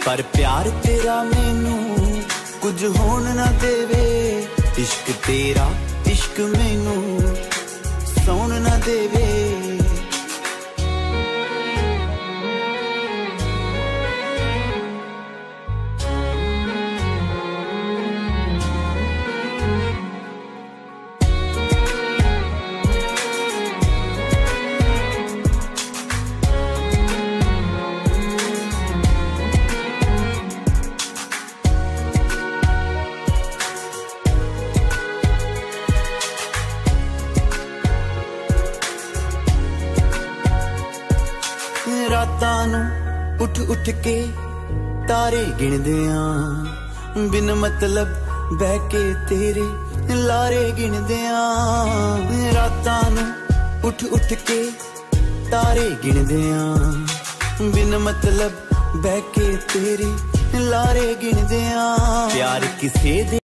पर प्यार तेरा मैनू कुछ होन ना देवे। इश्क तेरा इश्क मैनू सौन ना देवे। रातां नूं उठ उठ के तारे गिणदे आं, बिन मतलब बह के तेरे लारे गिणदे आं। रातां नूं उठ उठ के तारे गिणदे आं, बिन मतलब बह के तेरे लारे गिणदे आं। प्यार किसे दे